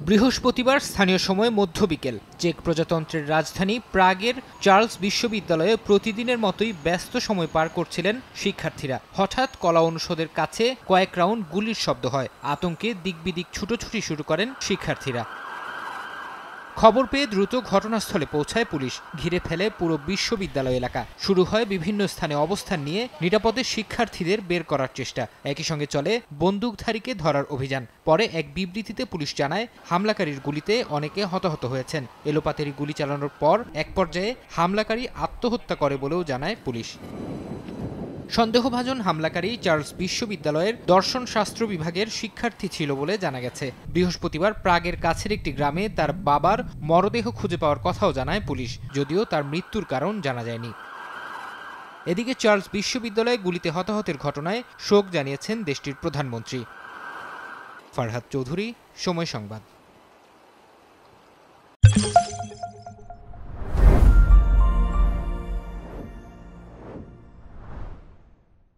বৃহস্পতিবার স্থানীয় সময় মধ্যবিকেল চেক প্রজাতন্ত্রের রাজধানী প্রাগের চার্লস বিশ্ববিদ্যালয়ে প্রতিদিনের মতোই ব্যস্ত সময় পার করছিলেন শিক্ষার্থীরা। হঠাৎ কলা অনুষদের কাছে কয়েক রাউন্ড গুলির শব্দ হয়। আতঙ্কে দিকবিদিক ছুটোছুটি শুরু করেন শিক্ষার্থীরা। খবর পেয়ে দ্রুত ঘটনাস্থলে পৌঁছায় পুলিশ। ঘিরে ফেলে পুরো বিশ্ববিদ্যালয় এলাকা। শুরু হয় বিভিন্ন স্থানে অবস্থান নিয়ে নিরাপদে শিক্ষার্থীদের বের করার চেষ্টা। একই সঙ্গে চলে বন্দুকধারীকে ধরার অভিযান। পরে এক বিবৃতিতে পুলিশ জানায়, হামলাকারীর গুলিতে অনেকে হতাহত হয়েছেন। এলোপাতাড়ি গুলি চালানোর পর এক পর্যায়ে হামলাকারী আত্মহত্যা করে বলেও জানায় পুলিশ। সন্দেহভাজন হামলাকারী চার্লস বিশ্ববিদ্যালয়ের দর্শনশাস্ত্র বিভাগের শিক্ষার্থী ছিল বলে জানা গেছে। বৃহস্পতিবার প্রাগের কাছের একটি গ্রামে তার বাবার মরদেহ খুঁজে পাওয়ার কথাও জানায় পুলিশ, যদিও তার মৃত্যুর কারণ জানা যায়নি। এদিকে চার্লস বিশ্ববিদ্যালয়ে গুলিতে হতাহতের ঘটনায় শোক জানিয়েছেন দেশটির প্রধানমন্ত্রী। ফারহাদ চৌধুরী, সময় সংবাদ।